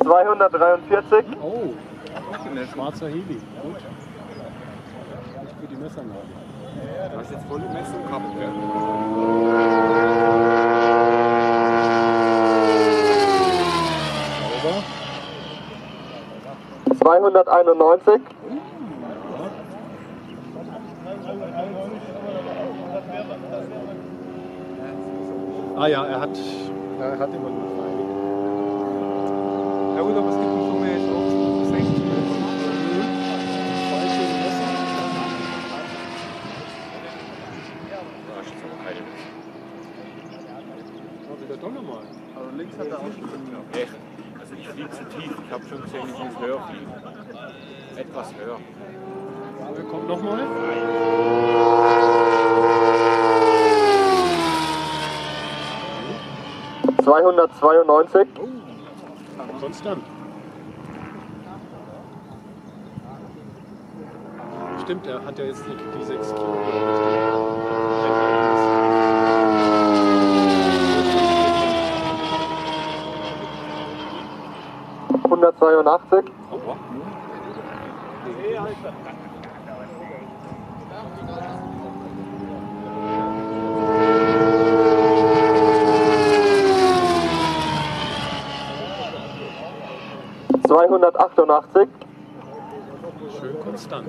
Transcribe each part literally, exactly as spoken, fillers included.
zweihundertdreiundvierzig. Oh, schwarzer Heli. Gut. Nicht für die Messanlage. Du hast jetzt voll die Messung gehabt. Sauber. zweihunderteinundneunzig. Ah ja, er hat, er hat immer gut vereinigt. Ja gut, aber es gibt eine Summe jetzt auch sechzig. Zwei schöne Messer. Da ist jetzt aber keine Messung. Oh, wieder doch nochmal. Also links hat er auch schon drin. Echt? Also ich fliege zu tief. Ich habe schon gesehen, ich muss höher fliegen. Etwas höher. Er kommt nochmal. zweihundertzweiundneunzig. Oh, konstant. Stimmt, er hat ja jetzt die, die sechs Kilo. hundertzweiundachtzig. Aber zweihundertachtundachtzig. Schön konstant.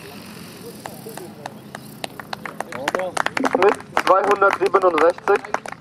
Schnitt zweihundertsiebenundsechzig.